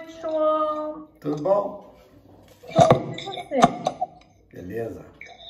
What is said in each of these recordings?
João. Tudo bom? E você? Beleza.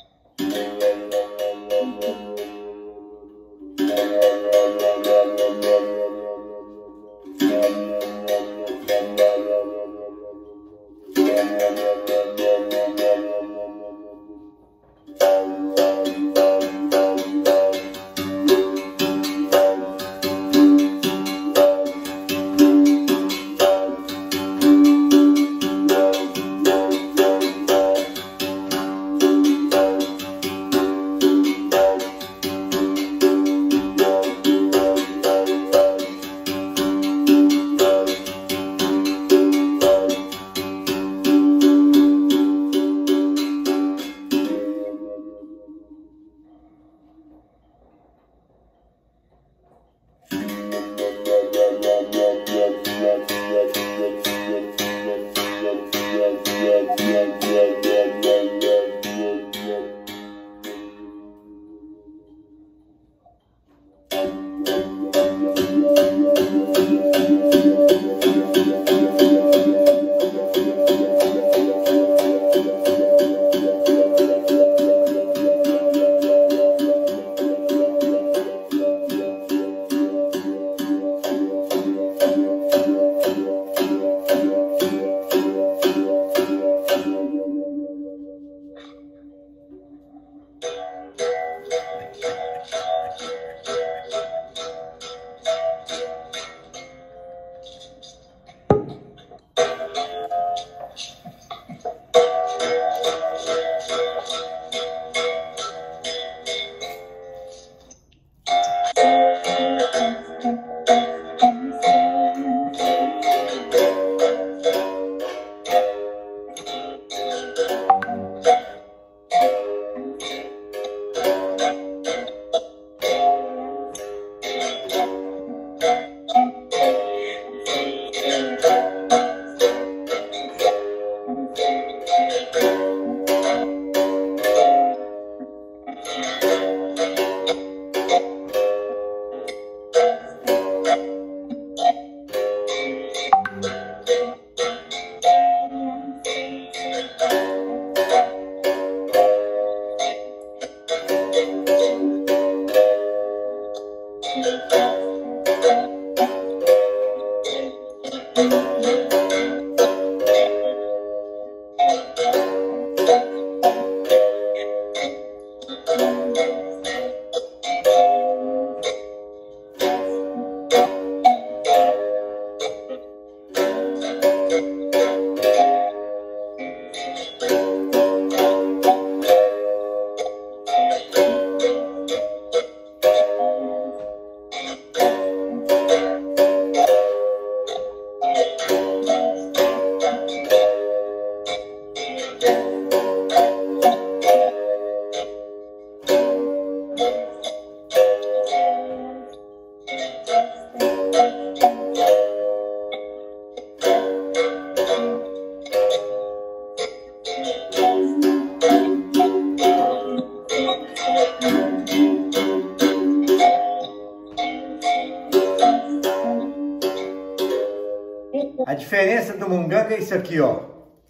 A diferença do munganga é isso aqui, ó.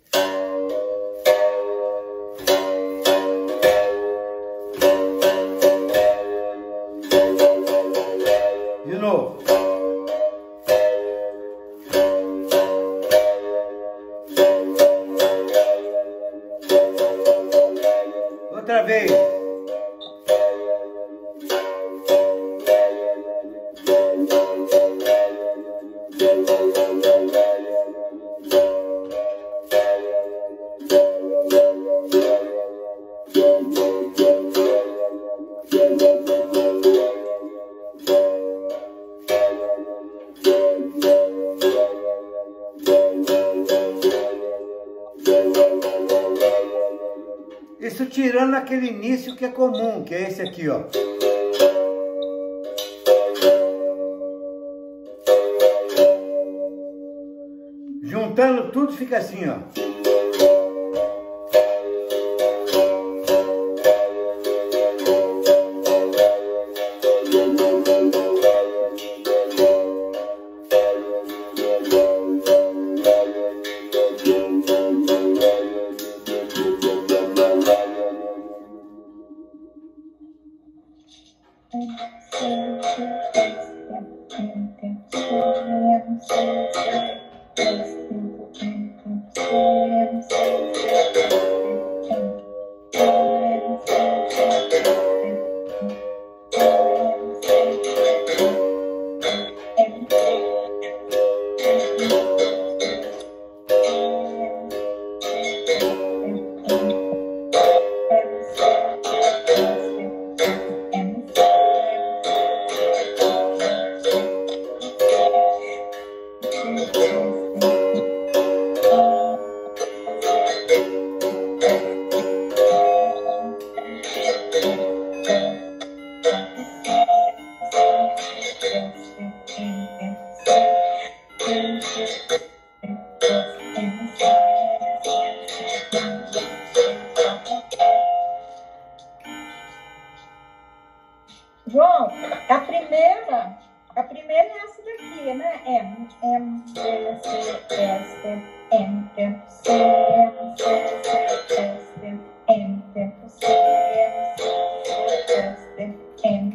De novo. Outra vez. Isso tirando aquele início que é comum, que é esse aqui, ó. Juntando tudo fica assim, ó. João, a primeira é essa daqui, né? M, C, S, M, C, M, C, S, M, C, S, M,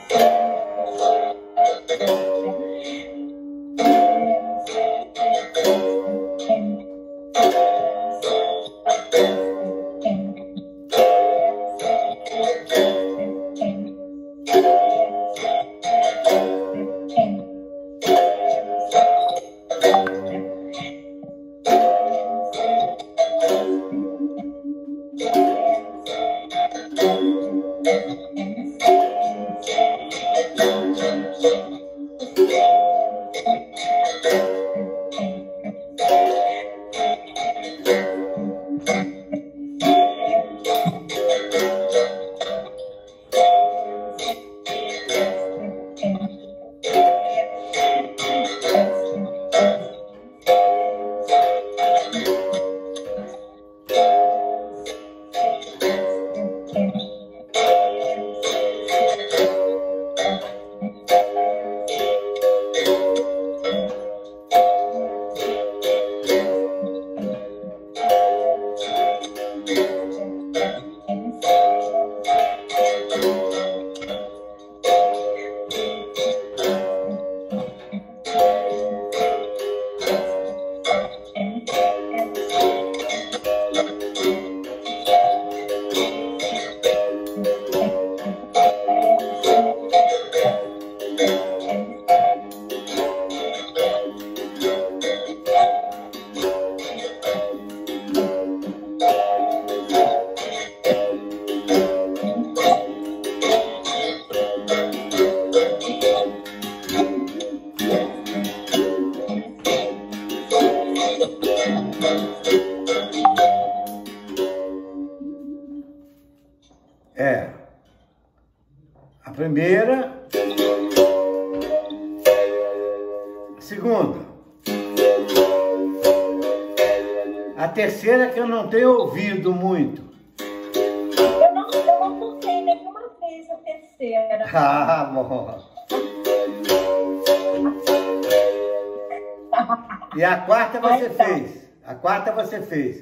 É. A primeira. A segunda. A terceira que eu não tenho ouvido muito. Eu não toquei nenhuma vez a terceira. Ah, bom. E a quarta você fez. A quarta você fez.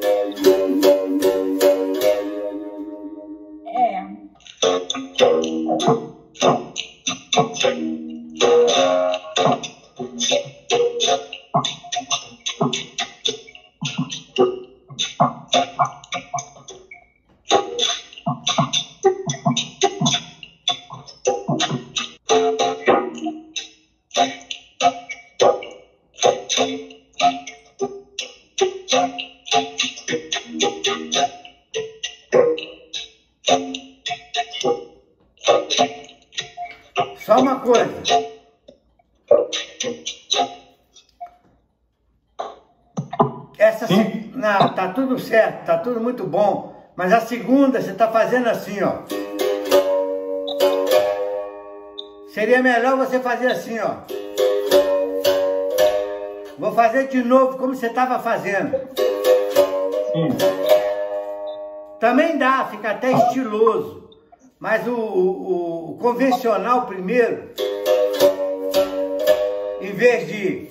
É. Só uma coisa. Essa, não, tá tudo certo, tá tudo muito bom. Mas a segunda você tá fazendo assim, ó. Seria melhor você fazer assim, ó. Vou fazer de novo como você estava fazendo. Sim. Também dá, fica até estiloso. Mas o convencional primeiro, em vez de...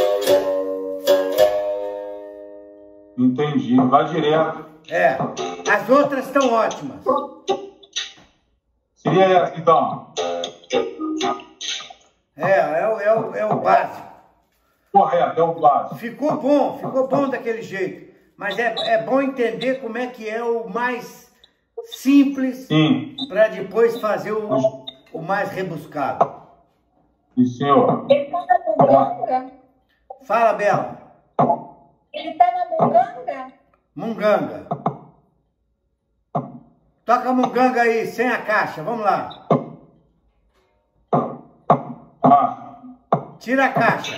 Entendi, vai direto. É, as outras estão ótimas. Seria essa, então. É o básico. correto, é o básico. Ficou bom daquele jeito. Mas é bom entender como é que é o mais simples para depois fazer o mais rebuscado. Sim, senhor. Ele tá na munganga? Fala, Bela. Ele tá na munganga? Munganga. Toca a munganga aí, sem a caixa. Vamos lá. Ah. Tira a caixa.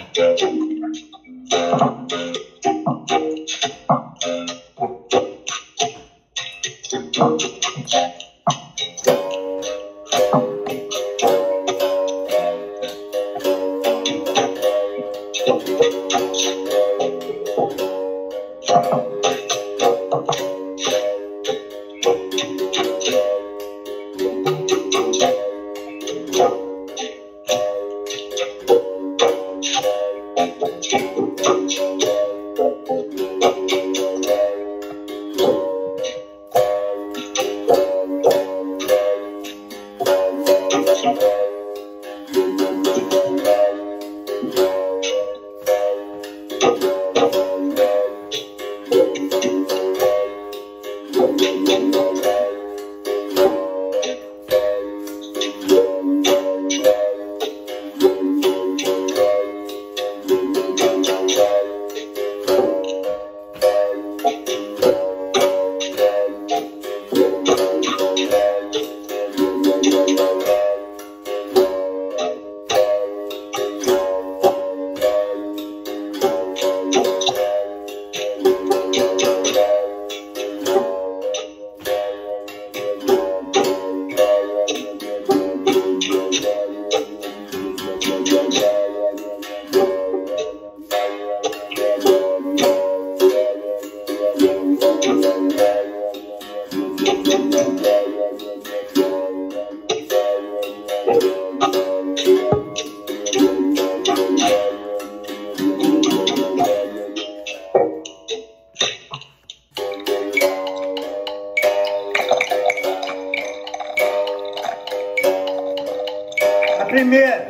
A primeira.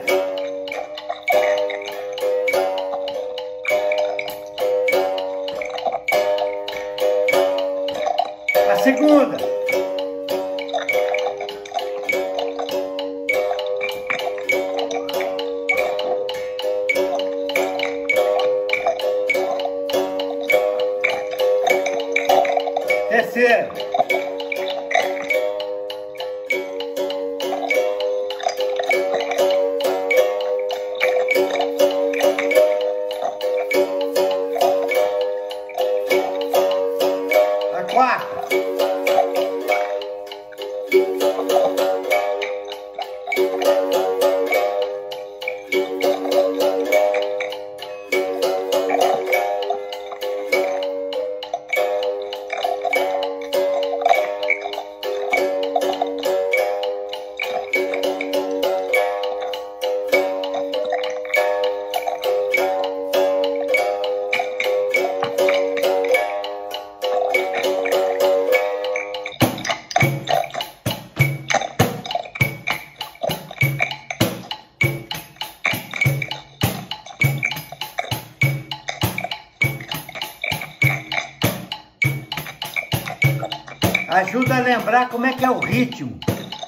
A segunda. Terceira. A quarta. Ajuda a lembrar como é que é o ritmo.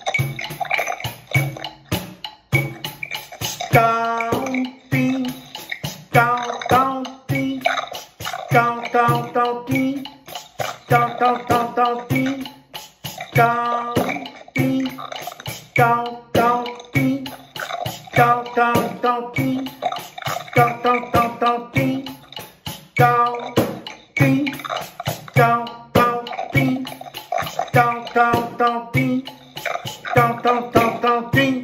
Tão, tim, tão, tão, tim, tão, tão, tão, tim, tão, tão, tão, tão, tim, tão, tim, tão, tão, tim, tão, tão, tão, tim, tão, tão, tão, tão, tim, tão, tim, tão, tão, tim. Tão, tão, tão, tim. Tão, tão, tão, tão, tim.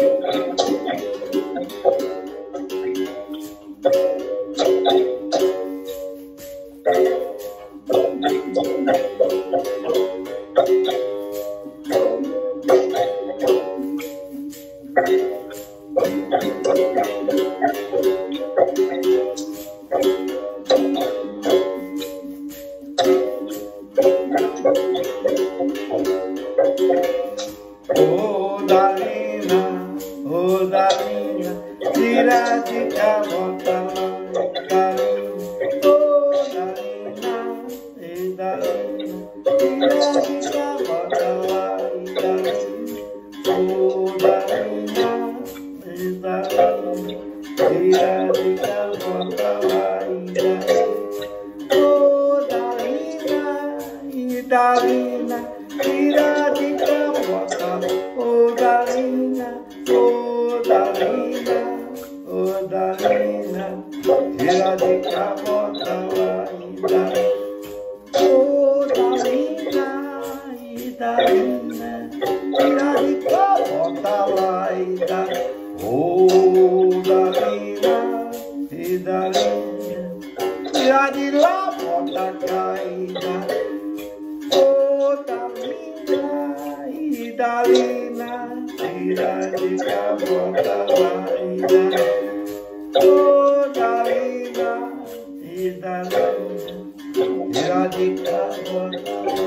tira de cá, volta lá, Dalina, Dalina, Dalina, tira de cá, volta lá, Dalina, Dalina, Dalina, tira de cá, volta lá, Dalina, Dalina, tira de cá, volta lá, Dalina, Dalina, Dalina, tira de cá, volta lá, Dalina, Dalina, tira de cá, volta lá, Dalina, Dalina, tira de lá, volta cá, Dalina, tira de cá, volta lá, Dalina, tira de cá, volta lá.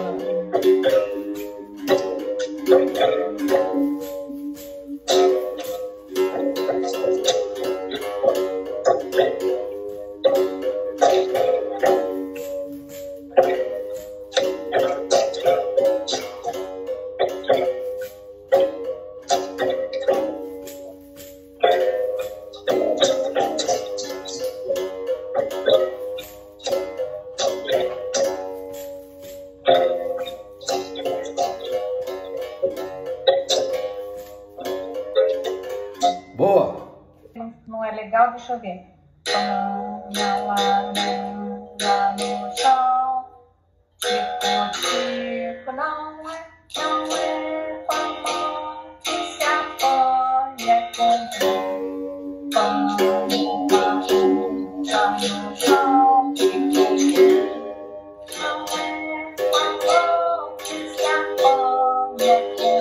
Boa! Não é legal? Deixa eu ver. Na laranja no chão, tico, não é famoso que se apoia com laranja no chão, tico, não é famoso que se apoia com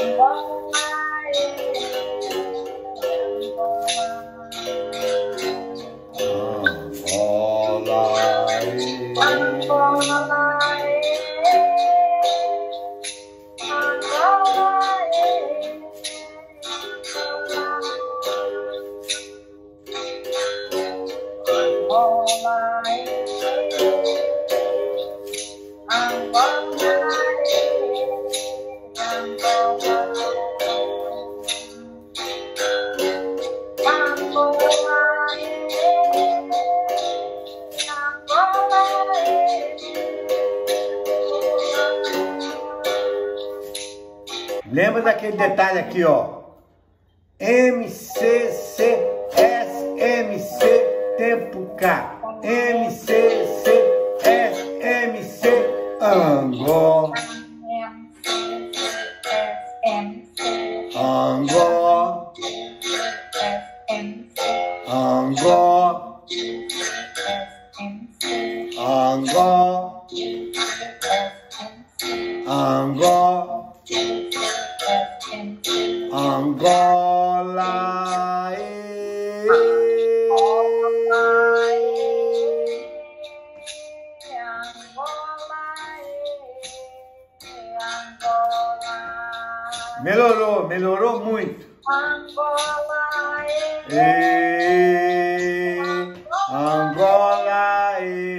Lembra daquele detalhe aqui, ó. MCCSMC tempo K. MCCSMC Angó. Angó. Angó. Angó. Angó. Angola, melhorou muito. Angola, Angola,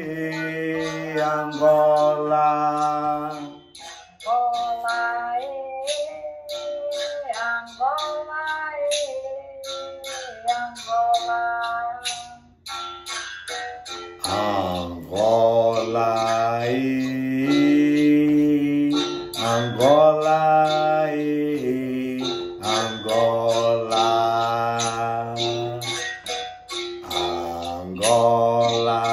Angola. Angola, Angola, Angola, Angola,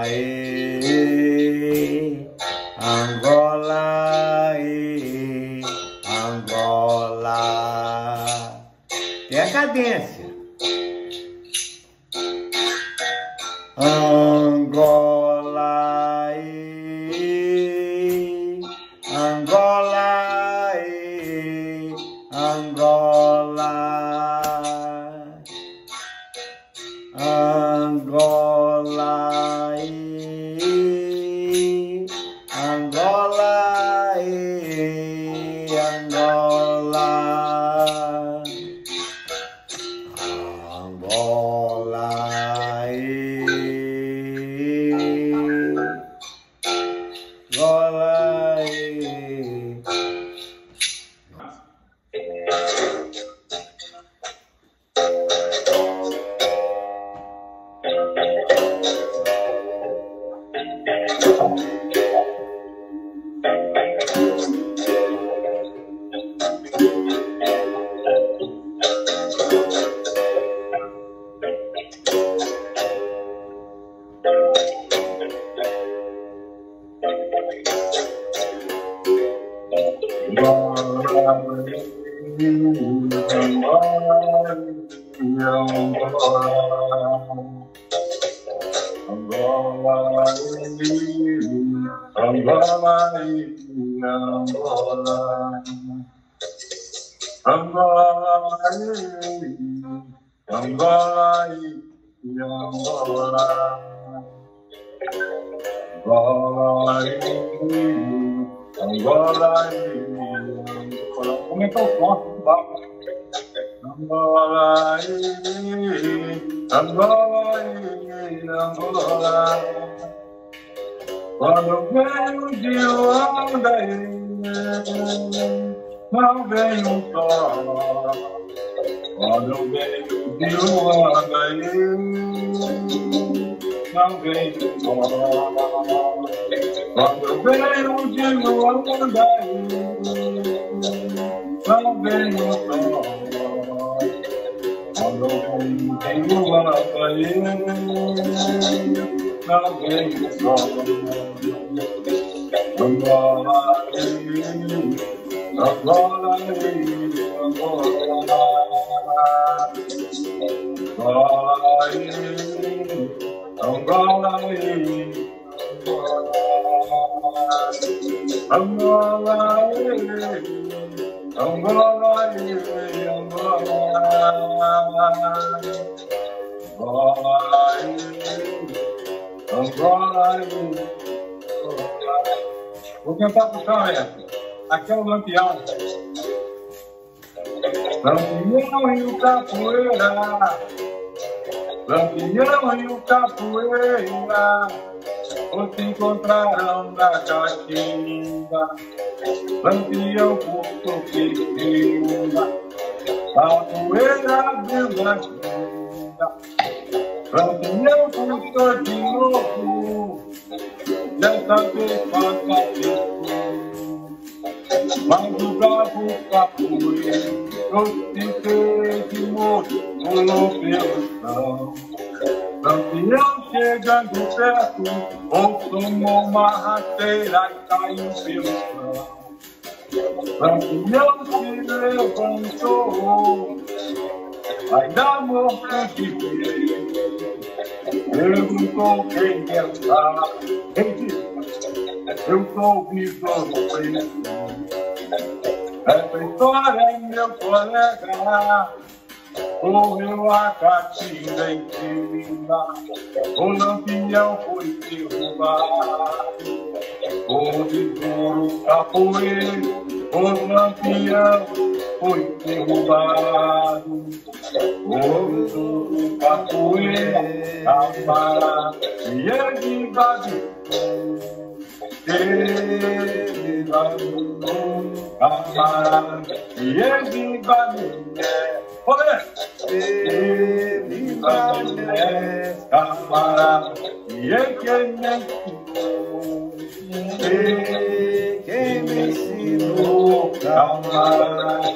Angola, Angola. É a cadência. Angola, Angola, Angola, Angola, Angola, Angola. Como é que eu posso? Angola, Angola, Angola. Quando venho de Luanda, não venho só. Quando venho de Luanda, não venho só. Quando venho de Luanda, não venho só. Quando venho de Luanda, não venho só. Angola, Angola, Angola, Angola, Angola, Angola, vou tentar puxar essa. Aqui é o Lampião. Lampião e o capoeira. Lampião e o capoeira. Ou se encontrarão na caatinga. Lampião por sofrida. Capoeira abriu na vida. Lampião puxou de novo. Dessa vez passa mas o bravo capoeiro trouxe de moço, pulou pelo chão. Lampião chegando perto, ou tomou uma rasteira e caiu pelo chão. Lampião se levantou, ainda morto de medo. Perguntou quem está. Eu sou o Vitor Preto. Essa história é meu colega. Correu a caatinga em cima. O Lampião foi derrubado. O Vitor capoeiro. O Lampião foi derrubado. O Vitor capoeiro. Camarada e ele invadiu. Ele vai camarada e ele vai olha! Ele vai camarada e ele me ensinou. Quem me ensinou, camarada.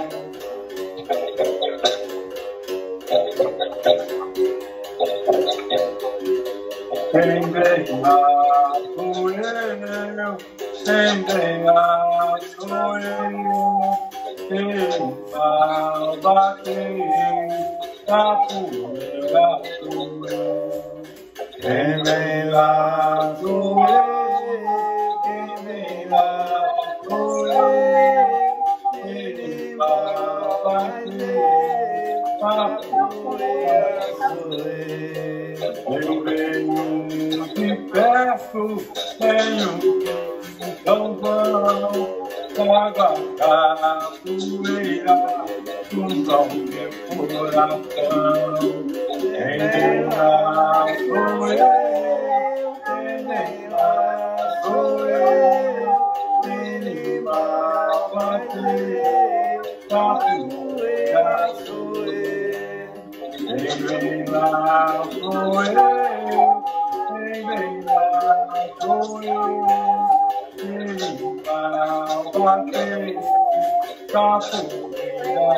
Quem ganhar sou eu, quem ganhar sou eu, quem vai bater capoeira sou eu. Quem vem lá sou eu, quem vem lá sou eu, quem vai bater capoeira sou eu. Eu venho de perto, tenho tão vão, traga capoeira, junto ao meu coração. Quem vem lá sou eu, quem vem lá sou eu, quem vai bater capoeira sou eu. Quem vem lá sou eu, quem vem lá sou eu, quem vai bater capoeira.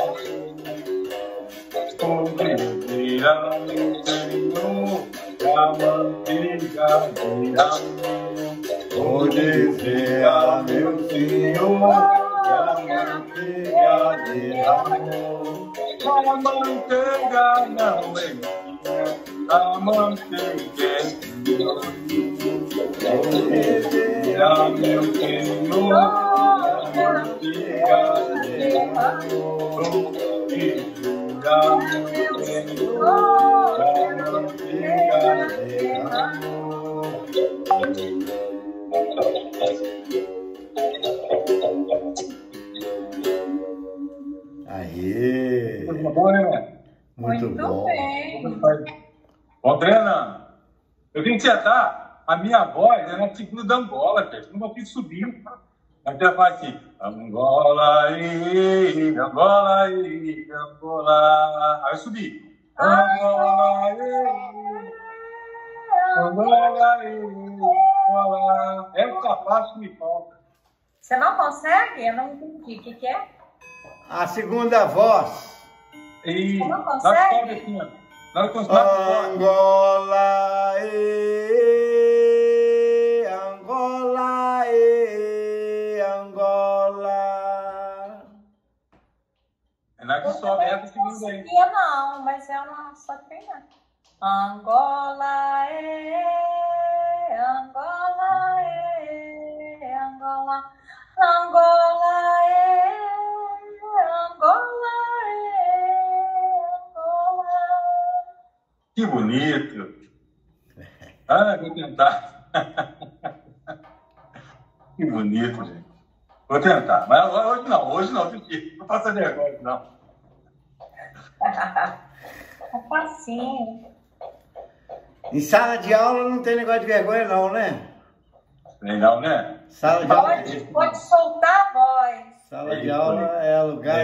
Sobreviverá meu Senhor, a manteiga de amor. Vou dizer a meu Senhor, a manteiga de amor. A manteiga não é minha, a manteiga é minha. Vou dizer a meu Senhor, a manteiga de amor. Vou dizer a meu Senhor, a manteiga de amor. Aê! Muito bom, né? Muito bom. bem. Bom, treinando. Eu tenho que acertar. A minha voz é na segunda da Angola, cara. Não vou subir. Até faz assim. Angola, Angola, Angola. Aí eu subi. Angola, Angola, Angola. É o capaz que me falta. Você não consegue? Eu não entendi. O que é? A segunda voz. E Você não nós consegue? sobe assim, ó. Na hora que eu sobe, Angola, Angola, Angola. é na hora que sobe, essa não segunda aí. conseguia, não, mas é uma só treinar. Angola, Angola, Angola, Angola, Angola, Angola. Que bonito. Ah, vou tentar. Que bonito, gente. Vou tentar. Mas hoje não, Titi. Não faça vergonha, não. É facinho. Em sala de aula não tem negócio de vergonha não, né? Tem não, né? Sala de aula, Pode soltar a voz. sala de aula é lugar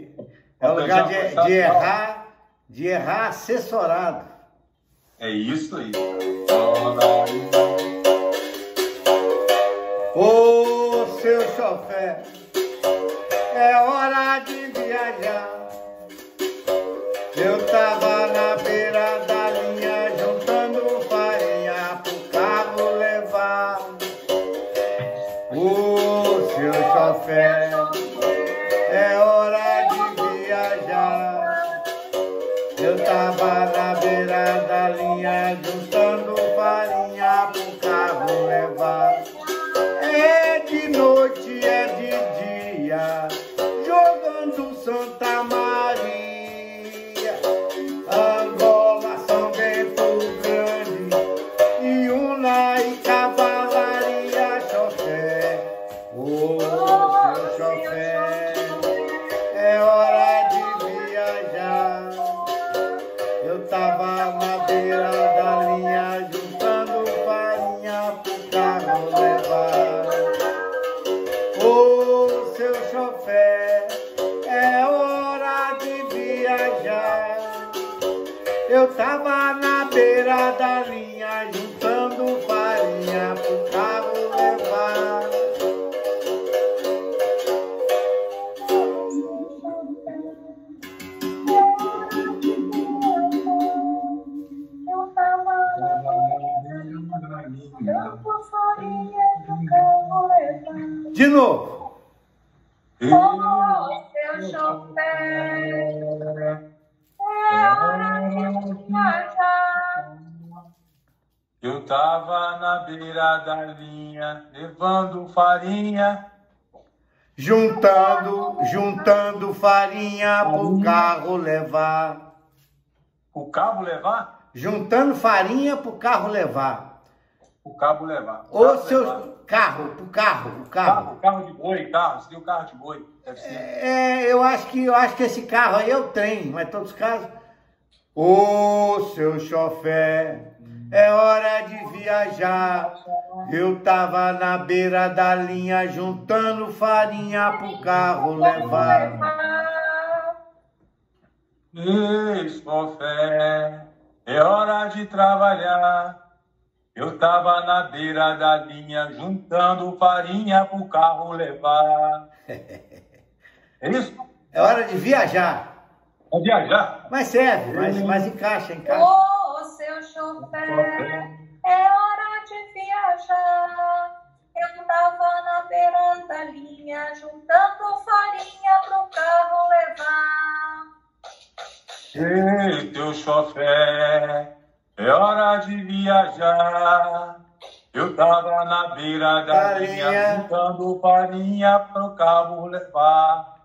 de errar assessorado. É isso aí. Ô, seu chofé, é hora de viajar. Eu tava na beira da linha juntando farinha pro carro levar. Ô, seu chofé, é hora de viajar. Eu tava na beira da linha juntando farinha pro carro levar. É de noite, é de dia, jogando Santa Maria, Angola, São Bento Grande, Iuna e Cavalaria, chofé. Ô, seu chofé, é hora de viajar. Eu tava na beira da linha juntando farinha pro carro levar. Ô, seu chofé, é hora de viajar. Eu tava na beira da linha juntando farinha pro carro levar. Eu tava na farinha do carro levar. De novo. Oh, seu chofé, é hora de viajar. Eu tava na beira da linha, levando farinha. Juntando farinha pro carro levar. O cabo levar? Juntando farinha pro carro levar. O cabo levar. Ô, seu carro, pro carro. Carro de boi, carro. Seria o carro de boi. Deve ser. Eu acho que esse carro aí é o trem, mas em todos os casos. Ô, seu chofé, é hora de viajar. Eu tava na beira da linha juntando farinha pro carro levar. Ei, chofé, é hora de trabalhar. Eu tava na beira da linha juntando farinha pro carro levar. É isso? É hora de viajar. É viajar? Mas serve, mas encaixa. Ô, seu chofé, é hora de viajar. Eu tava na beira da linha juntando farinha pro carro levar. Ei, teu chofé, é hora de viajar. Eu tava na beira da linha juntando farinha pro carro levar.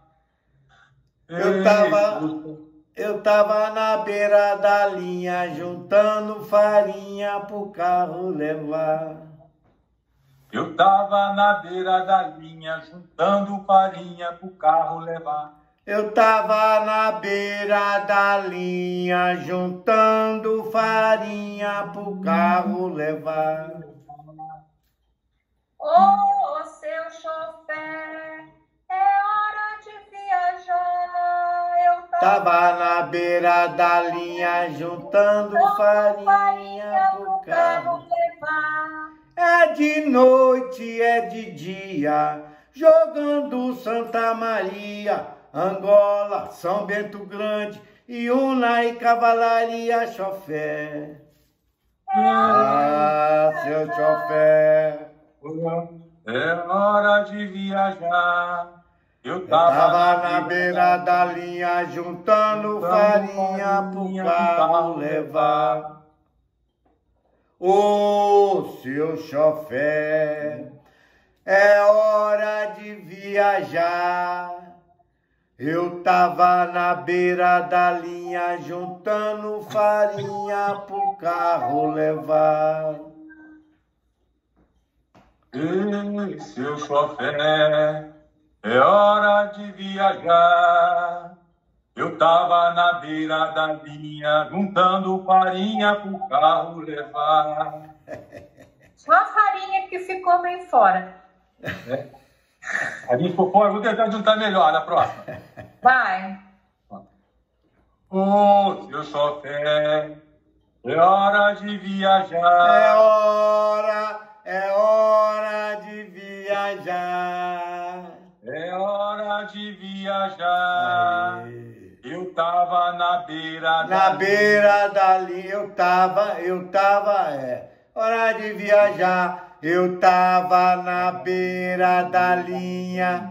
Eu tava na beira da linha juntando farinha pro carro levar. Eu tava na beira da linha juntando farinha pro carro levar. Eu tava na beira da linha juntando farinha pro carro levar. Ô, seu chofé, é hora de viajar. Eu Tava na beira da linha juntando farinha pro carro levar. É de noite, é de dia, jogando Santa Maria, Angola, São Bento Grande, Iuna e Cavalaria, chofé. Ah, seu chofé. É hora de viajar. Eu tava na beira da linha juntando farinha pro carro levar. Ô, seu chofé, é hora de viajar. Eu tava na beira da linha juntando farinha pro carro levar. Ei, seu chofé, é hora de viajar. Eu tava na beira da linha juntando farinha pro carro levar. Só a farinha que ficou bem fora. A gente ficou fora, vou tentar juntar melhor na próxima. Vai. Ô, seu chofé, é hora de viajar. É hora de viajar. É hora de viajar. Aê. Eu tava na beira Na beira da linha, hora de viajar. Eu tava na beira da linha,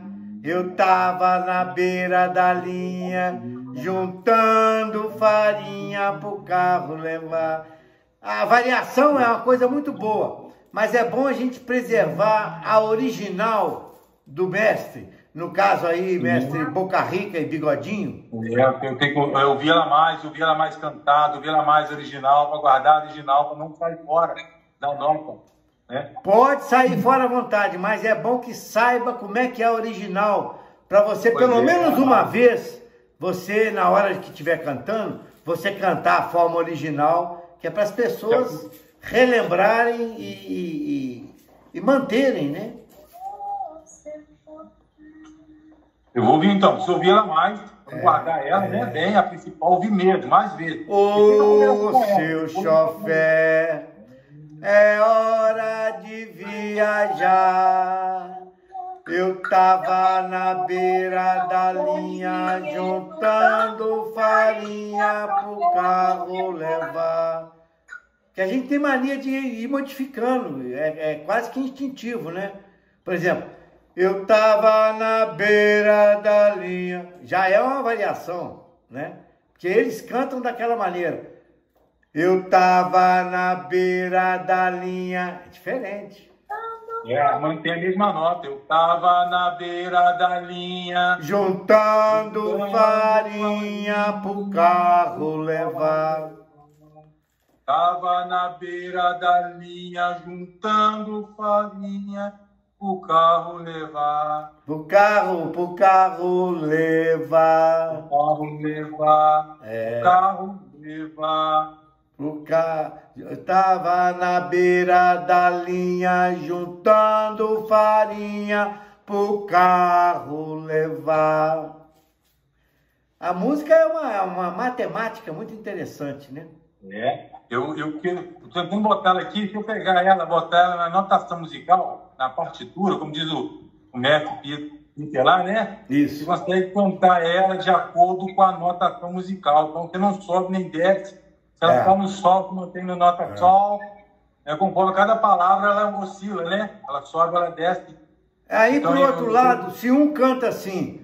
juntando farinha pro carro levar. A variação é uma coisa muito boa, mas é bom a gente preservar a original do mestre. No caso aí, mestre Boca Rica e Bigodinho. Eu ouvi ela mais cantada, ouvi ela mais original, para guardar a original, para não sair fora da nota. Né? Pode sair fora à vontade, mas é bom que saiba como é que é a original, para você, pelo menos uma vez, você, na hora que estiver cantando, você cantar a forma original, que é para as pessoas relembrarem e manterem, né? Eu vou ouvir então, se eu ouvir ela mais, guardar ela, né? Bem, a principal, ouvir mesmo, mais vezes. Ô, seu chofé, é hora de viajar. Eu tava na beira da linha, juntando farinha pro carro levar. Que a gente tem mania de ir modificando, é quase que instintivo, né? Por exemplo, eu tava na beira da linha, já é uma variação, né? Porque eles cantam daquela maneira. Eu tava na beira da linha, é diferente. Mantém a mesma nota. Eu tava na beira da linha, juntando farinha pro carro levar. Tava na beira da linha, juntando farinha pro carro levar. Pro carro levar. Pro carro levar. Pro carro levar. Eu tava na beira da linha, juntando farinha pro carro levar. A música é uma matemática muito interessante, né? Eu tô tentando botar ela aqui, se eu pegar ela, botar ela na notação musical, na partitura, como diz o mestre Peter lá, né? Isso. Você consegue cantar ela de acordo com a notação musical. Então você não sobe nem desce. Se ela está no sol, como tem no nota sol, conforme cada palavra ela oscila, né? Ela sobe, ela desce. Aí, então, pro outro lado, se um canta assim,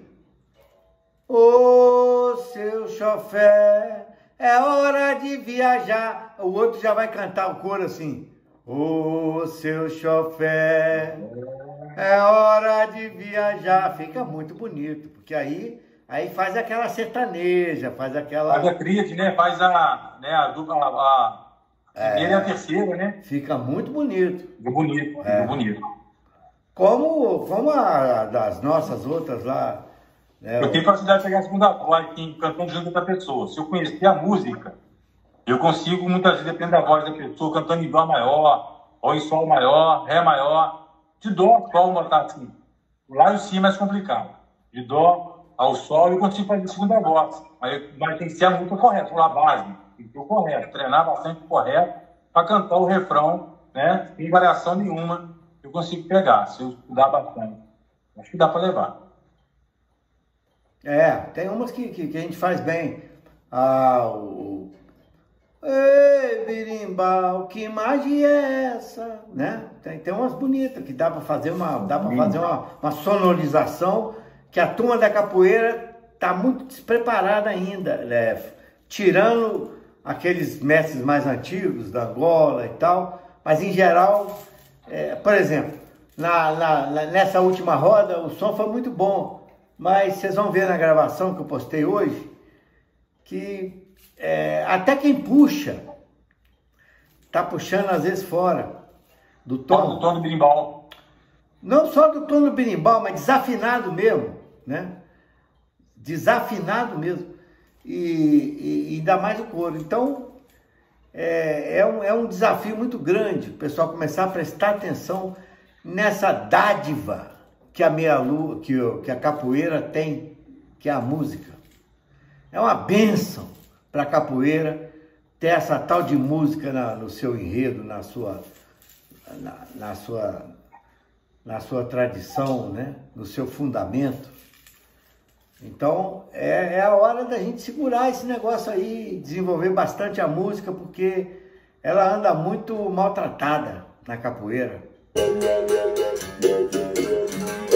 ô seu chofé, é hora de viajar, o outro já vai cantar o coro assim, ô seu chofé, é hora de viajar. Fica muito bonito, porque aí faz aquela sertaneja, faz aquela... Faz a tríade, né? Faz a dupla, a primeira e a terceira, né? Fica muito bonito. Fica bonito, fica bonito. Como a das nossas outras lá. Né? Eu tenho facilidade de pegar a segunda voz cantando junto com a pessoa. Se eu conhecer a música, eu consigo, muitas vezes, depende da voz da pessoa, cantando em dó maior, ou em sol maior, ré maior. De dó, sol, botar assim. Lá e si é mais complicado. De dó ao sol, eu consigo fazer a segunda voz. Mas tem que ser a música correta, por a base. Tem que ser o correto, treinar bastante o correto para cantar o refrão, né? Sem variação nenhuma, eu consigo pegar, se eu estudar bastante. Acho que dá para levar. Tem umas que a gente faz bem. Ei, birimbau, que magia é essa? Né? Tem umas bonitas que dá para fazer uma sonorização, que a turma da capoeira está muito despreparada ainda, tirando aqueles mestres mais antigos, da Angola e tal, mas em geral, por exemplo, nessa última roda o som foi muito bom, mas vocês vão ver na gravação que eu postei hoje, que até quem puxa, tá puxando às vezes fora do tom. Do tom do berimbau. Não só do tom do berimbau, mas desafinado mesmo, né? Desafinado mesmo. E ainda mais o coro. Então, é um desafio muito grande o pessoal começar a prestar atenção nessa dádiva que a meia-lua, que a capoeira tem, que é a música. É uma bênção para a capoeira ter essa tal de música no seu enredo, na sua tradição, né? No seu fundamento. Então, é a hora da gente segurar esse negócio aí, desenvolver bastante a música, porque ela anda muito maltratada na capoeira.